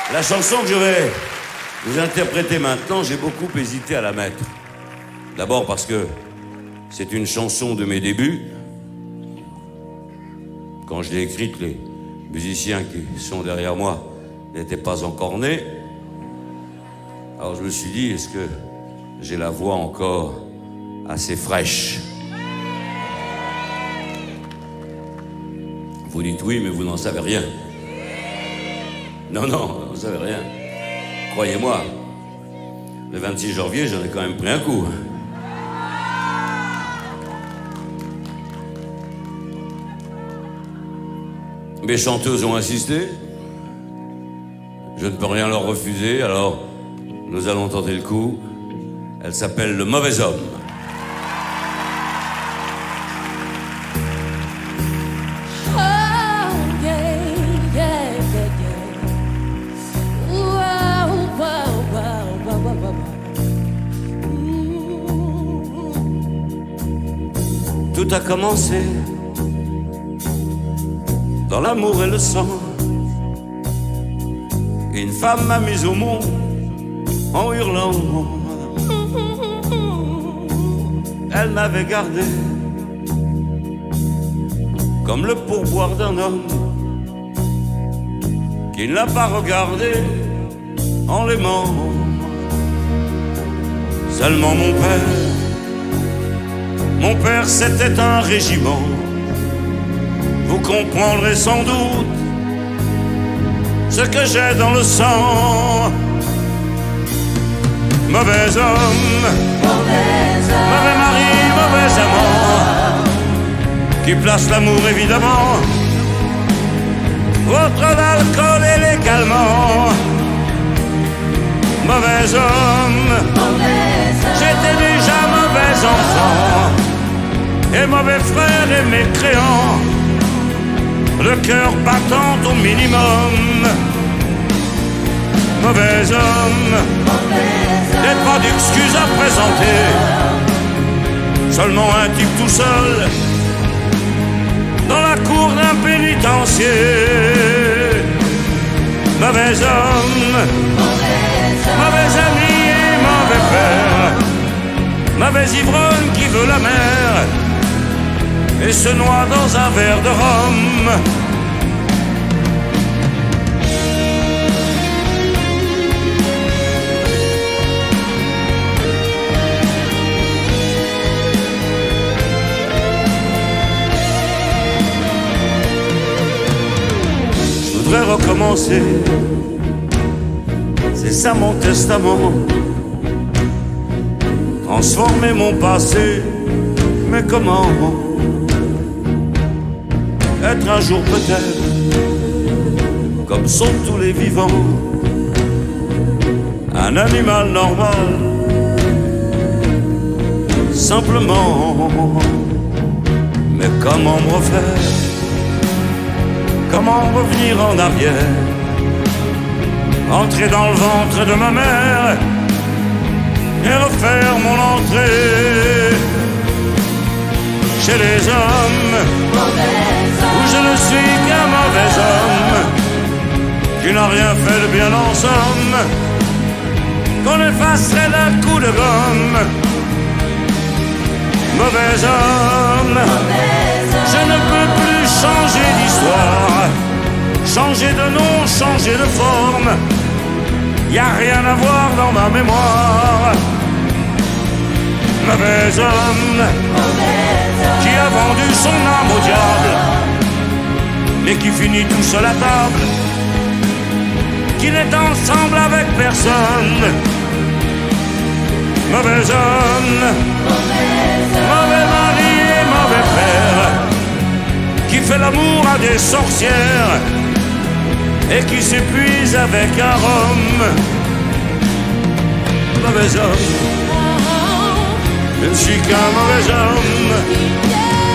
La chanson que je vais vous interpréter maintenant, j'ai beaucoup hésité à la mettre. D'abord parce que c'est une chanson de mes débuts. Quand je l'ai écrite, les musiciens qui sont derrière moi n'étaient pas encore nés. Alors je me suis dit, est-ce que j'ai la voix encore assez fraîche? Vous dites oui, mais vous n'en savez rien. Non, vous n'en savez rien. Croyez-moi, le 26 janvier, j'en ai quand même pris un coup. Mes chanteuses ont insisté. Je ne peux rien leur refuser, alors nous allons tenter le coup. Elle s'appelle Le Mauvais Homme. Tout a commencé dans l'amour et le sang. Une femme m'a mise au monde en hurlant. Elle m'avait gardé comme le pourboire d'un homme qui ne l'a pas regardé en l'aimant. Seulement mon père c'était un régiment. Vous comprendrez sans doute ce que j'ai dans le sang. Mauvais homme, mauvais mari, mauvais amant, qui place l'amour évidemment autre l'alcool et les calmants. Mauvais homme, j'étais déjà mauvais enfant, et mauvais frère et mécréant, le cœur battant au minimum. Mauvais homme, j'ai pas d'excuses à présenter, seulement un type tout seul dans la cour d'un pénitencier. Mauvais homme, mauvais ami et mauvais père, mauvais ivrogne qui veut la mer et se noie dans un verre de rhum. Je voudrais recommencer, c'est ça mon testament. Transformer mon passé, mais comment? Être un jour peut-être comme sont tous les vivants, un animal normal, simplement. Mais comment me refaire? Comment revenir en arrière? Entrer dans le ventre de ma mère et refaire mon entrée chez les hommes, où je ne suis qu'un mauvais homme qui n'a rien fait de bien en somme, qu'on effacerait d'un coup de gomme. Mauvais homme, je ne peux plus changer d'histoire, changer de nom, changer de forme, y a rien à voir dans ma mémoire. Mauvais homme, qui a vendu son âme au diable, mais qui finit tout seul à table, qui n'est ensemble avec personne. Mauvais homme, mauvais mari et mauvais père, qui fait l'amour à des sorcières et qui s'épuise avec un rhum. Mauvais homme, je ne suis qu'un mauvais homme